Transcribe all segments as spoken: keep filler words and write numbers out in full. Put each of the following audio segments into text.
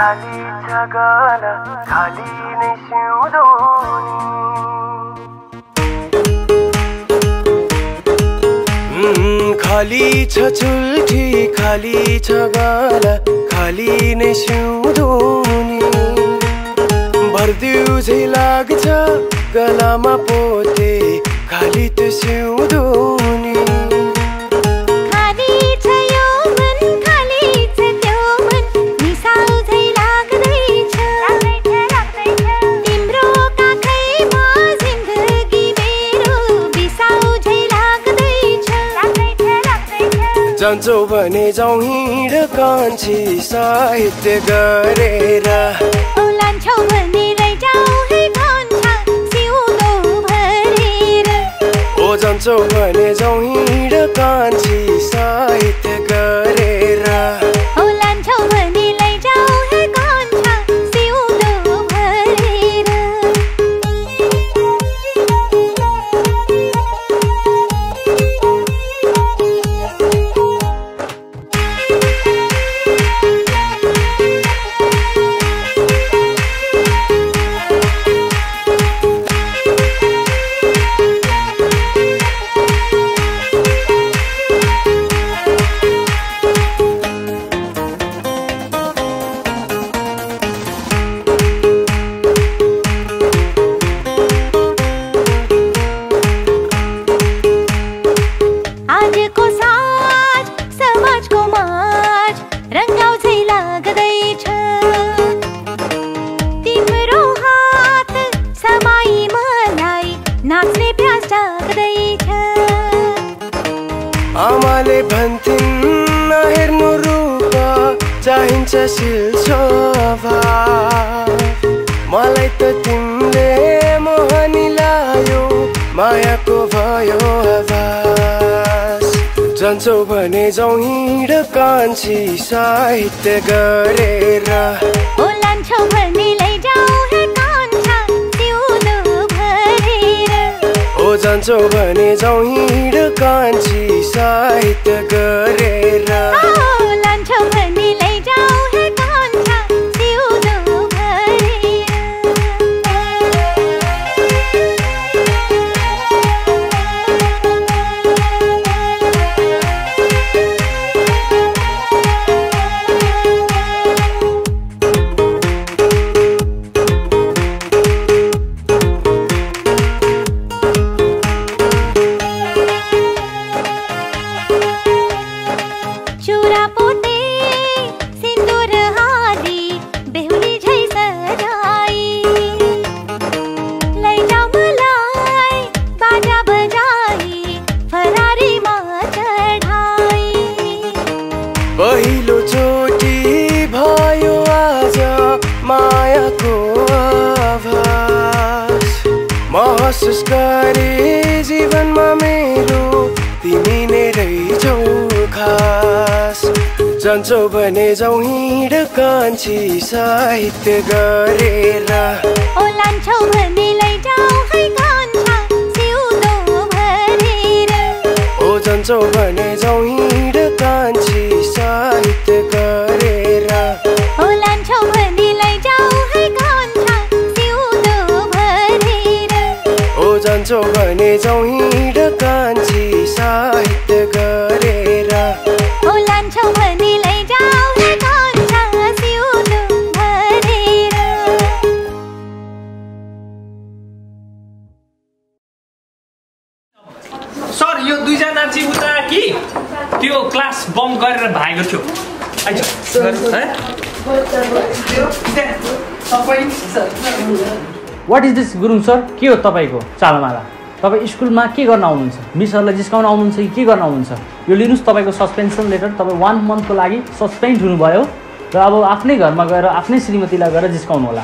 खाली छ गला खाली नै सिउँदोनी खाली छ चुल्ठी खाली छ गला खाली नै सिउँदोनी भर्दिउ झै लाग्छ गलामा पोते खाली त्यो सिउँदोनी खाली छ यो मन खाली छ त्यो मन मिसाउ झै लाग्दैछ तिम्रो काखैमा जिन्दगी मेरो बिसाउ झै लाग्दैछ जान्छौ भने जाउँ हिँड कान्छी साहित्य गरेर औ लान्छौ भने लैजाऊ है कान्छा सिउँदो भरेर ओ जान्छौ भने जाउँ हिँड कान्छी साहित्य गरेर औ लान्छौ भने लैजाऊ है कान्छा सिउँदो भरेर आजको साँझ समाजको माझ रङ्गाउ झै लाग्दैछ तिम्रो हात समाई मलाई नाच्ने प्यास जाग्दैछ आमाले भन्थिन् नहेर्नु रूप चाहिन्छ शील स्वभाव मलाई त तिमीले मोहनी लायो मायाको भयो आभास जान्छौ भने जाउँ हिँड कान्छी साहित्य गरेर ओ लान्छौ भने लैजाऊ है कान्छा सिउँदो भरेर ओ जान्छौ भने जाउँ हिँड कान्छी साहित्य गरेर ओ लान्छौ भने लैजाऊ है कान्छा सिउँदो भरेर चुरा पोते सिन्दुर हाली बेहुली झै सजाई लैजाऊ मलाई बाजा बजाई फरारीमा चढाई पहिलो चोटी भयो आज मायाको आभास महसुस गरे जीवनमा मेरो तिमी नै रहिछौ खास जान्छौ भने जाउँ हिँड कान्छी साहित्य गरेर ओ लान्छौ भने लैजाऊ है कान्छा सिउँदो भरेर ओ जान्छौ भने जाउँ हिँड कान्छी साहित्य गरेर ओ लान्छौ भने लैजाऊ है कान्छा सिउँदो भरेर ओ जान्छौ भने जाउँ हिँड कान्छी साहित्य गरेर ओ लान्छौ भने लैजाऊ है कान्छा सिउँदो भरेर सर यो दुईजना चाहिँ उता कि त्यो क्लास बम गरेर भागेको थियो आइज है what is this Gurung sir के हो तपाईँको चालमाला तपाईँ स्कुलमा के गर्न आउनुहुन्छ मिसहरूलाई जिस्काउन आउनुहुन्छ कि के गर्न आउनुहुन्छ यो लिनुहोस् तपाईँको सस्पेन्सन लेटर तपाईँ वान मन्थको लागि सस्पेन्ड हुनुभयो र अब आफ्नै घरमा गएर आफ्नै श्रीमतीलाई गएर जिस्काउनु होला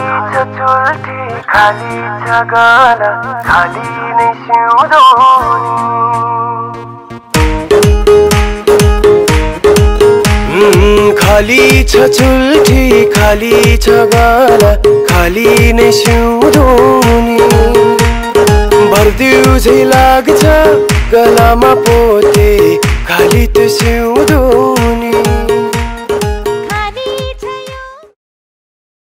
छ चुल्ठी खाली छ गला खाली नै सिउँदो खाली छ चुल्ठी खाली छ गला खाली नै सिउँदो भर्दिउ झै लाग्छ गलामा पोते खाली त्यो सिउँदो